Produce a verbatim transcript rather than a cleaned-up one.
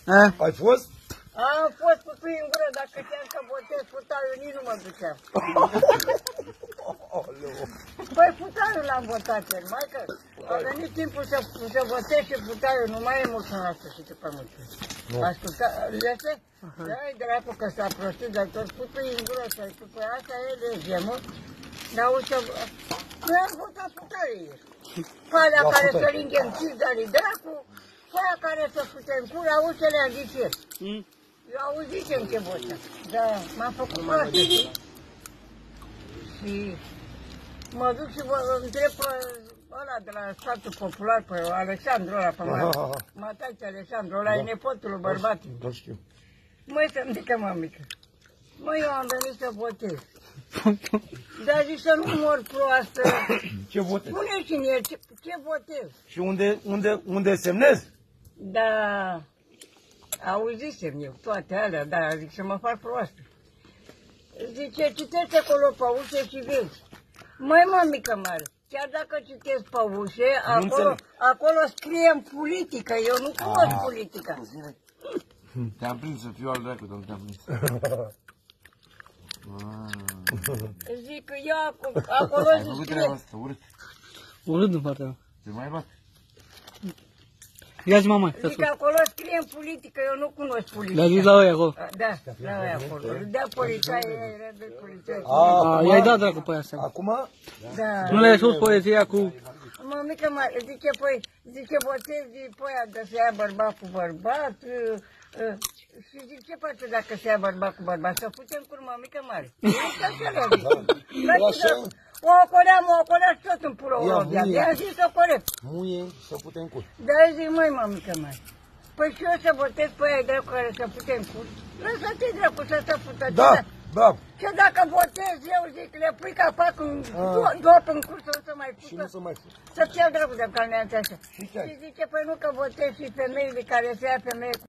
A? Ai fost? Am fost cu pui în gură, dacă știam că botez futaiul, nici nu mă duceam. Păi futaiul l-am votat el, maică. A venit timpul să, să votez și futaiul, nu mai e mult în asta și după mult. Asculta, este? Da-i dracu că s-a prostit, dar tot cu pui în gură, să-i pui, asta e legea, mă. Dar o să... Noi am votat futaiul. Palea care să lingem țip, dar-i dracu. Aia care să putem cura, auzi ce le-am zis eu. Mm? Eu auzisem ce votă. Da, m-am făcut proastă, știi? Și mă duc și vă întreb pe ăla de la statul popular, pe Alexandru ăla, pe Matache Alexandru, ăla e nepotul lui bărbatul. Da, știu. Măi, să-mi zică mămică. Măi, eu am venit să votez. Dar zic să nu mor proastă. Ce votez? Spune și mie, ce, ce votez? Și unde, unde, unde semnez? Da, auzisem eu toate alea, dar zic să mă fac proastă. Zice, citește acolo pe ușe și vezi. Măi, mămică mare, chiar dacă citesc pe ușe, acolo, acolo scrie în politică, eu nu cunosc politica. Te-am prins să fiu al dracu, dar nu te-am prins. Zic că eu acolo, acolo ai făcut treaba asta, urât. Urât din partea mea. Te mai luat. Ia zi, mama, să zic, acolo scrie în politică, eu nu cunosc politica. Le-a zis la ăia acolo. Da, la ăia acolo. Dea polițai, era de polițai. I-ai dat dracu pe aia seama. Acum? Da. Nu le-ai spus poezia cu... Mămică mare, zice, păi, zice, botezi pe aia de să ia bărbat cu bărbat. Și zic, ce face dacă se ia bărbat cu bărbat? Să putem cu mămică mare. O ocoleam, o ocoleam și tot în pulă o robia. I-am zis să corect. Muie să putem cur. Da, zic, măi, mămică mare. Păi și eu să botez pe aia dracu care să putem cur. Lăsa-te dracu să se pută. Da, da. Și dacă botez eu, zic, le pui capac în dop în curs, să nu se mai pută. Și nu se mai pută. Să-ți iau dracu de calmeanță așa. Și zice, păi nu că botez și femeile care se ia femeie